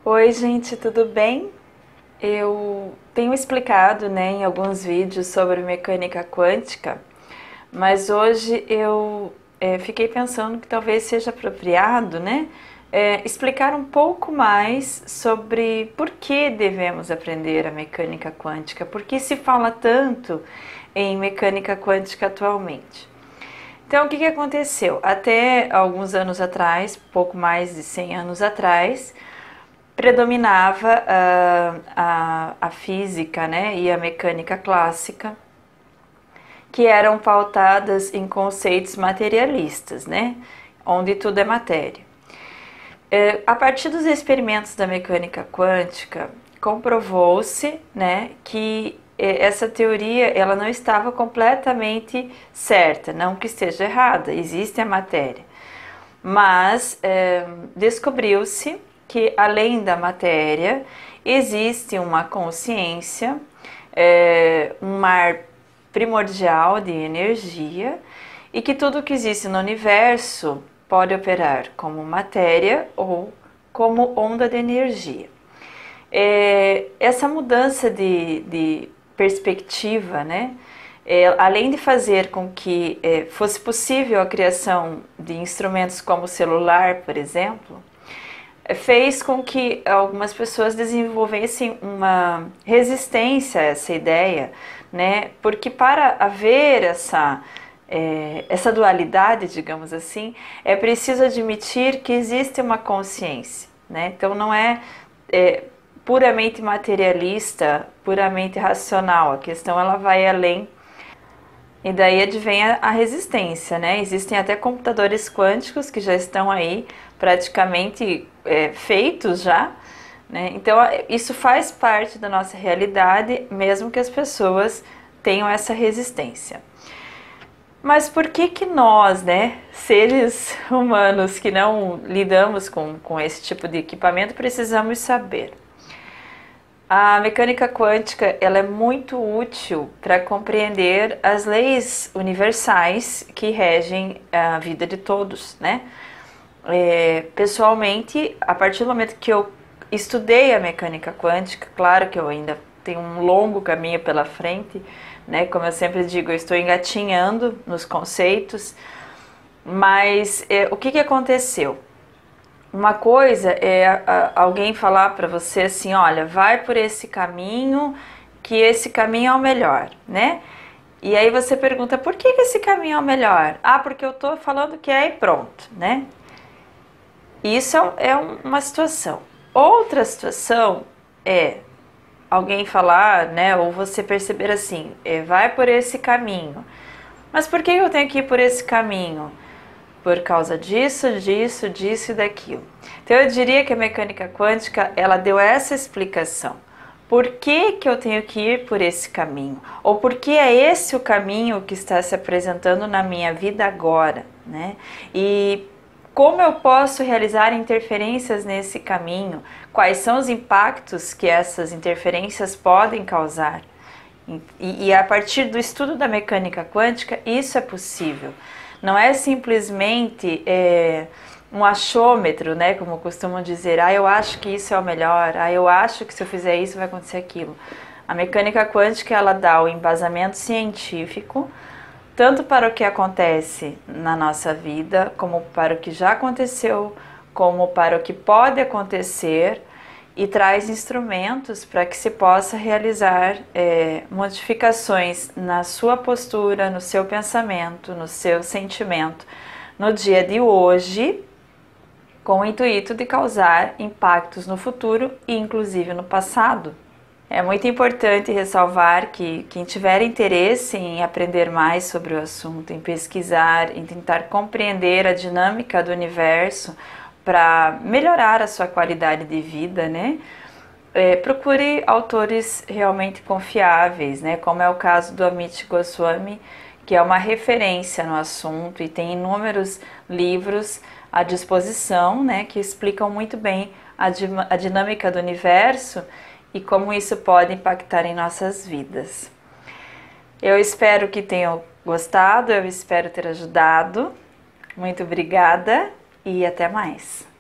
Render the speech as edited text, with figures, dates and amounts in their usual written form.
Oi, gente, tudo bem? Eu tenho explicado, em alguns vídeos sobre mecânica quântica, mas hoje eu fiquei pensando que talvez seja apropriado, explicar um pouco mais sobre por que devemos aprender a mecânica quântica, por que se fala tanto em mecânica quântica atualmente. Então, o que aconteceu? Até alguns anos atrás, pouco mais de 100 anos atrás, predominava a física, e a mecânica clássica, que eram pautadas em conceitos materialistas, onde tudo é matéria. A partir dos experimentos da mecânica quântica, comprovou-se, que essa teoria ela não estava completamente certa, não que esteja errada, existe a matéria, mas descobriu-se que além da matéria existe uma consciência, um mar primordial de energia e que tudo que existe no universo pode operar como matéria ou como onda de energia. Essa mudança de perspectiva, além de fazer com que fosse possível a criação de instrumentos como o celular, por exemplo, fez com que algumas pessoas desenvolvessem uma resistência a essa ideia, porque para haver essa dualidade, digamos assim, é preciso admitir que existe uma consciência, Então não é puramente materialista, puramente racional, a questão ela vai além. E daí advém a resistência, Existem até computadores quânticos que já estão aí praticamente feitos já, Então isso faz parte da nossa realidade, mesmo que as pessoas tenham essa resistência. Mas por que nós, seres humanos que não lidamos com esse tipo de equipamento, precisamos saber? A mecânica quântica ela é muito útil para compreender as leis universais que regem a vida de todos, Pessoalmente, a partir do momento que eu estudei a mecânica quântica, claro que eu ainda tenho um longo caminho pela frente, Como eu sempre digo, eu estou engatinhando nos conceitos, mas o que aconteceu? Uma coisa é alguém falar para você assim, olha, vai por esse caminho, que esse caminho é o melhor, E aí você pergunta, por que esse caminho é o melhor? Ah, porque eu tô falando que é e pronto, Isso é uma situação. Outra situação é alguém falar, ou você perceber assim, vai por esse caminho. Mas por que eu tenho que ir por esse caminho? Por causa disso, disso, disso e daquilo. Então eu diria que a mecânica quântica, ela deu essa explicação. Por que eu tenho que ir por esse caminho? Ou por que é esse o caminho que está se apresentando na minha vida agora, E como eu posso realizar interferências nesse caminho? Quais são os impactos que essas interferências podem causar? E a partir do estudo da mecânica quântica, isso é possível. Não é simplesmente um achômetro, como costumam dizer, eu acho que isso é o melhor, eu acho que se eu fizer isso vai acontecer aquilo. A mecânica quântica ela dá o embasamento científico, tanto para o que acontece na nossa vida, como para o que já aconteceu, como para o que pode acontecer, e traz instrumentos para que se possa realizar modificações na sua postura, no seu pensamento, no seu sentimento, no dia de hoje, com o intuito de causar impactos no futuro e inclusive no passado. É muito importante ressalvar que quem tiver interesse em aprender mais sobre o assunto, em pesquisar, em tentar compreender a dinâmica do universo para melhorar a sua qualidade de vida, procure autores realmente confiáveis, como é o caso do Amit Goswami, que é uma referência no assunto e tem inúmeros livros à disposição, que explicam muito bem a dinâmica do universo e como isso pode impactar em nossas vidas. Eu espero que tenham gostado, eu espero ter ajudado. Muito obrigada e até mais.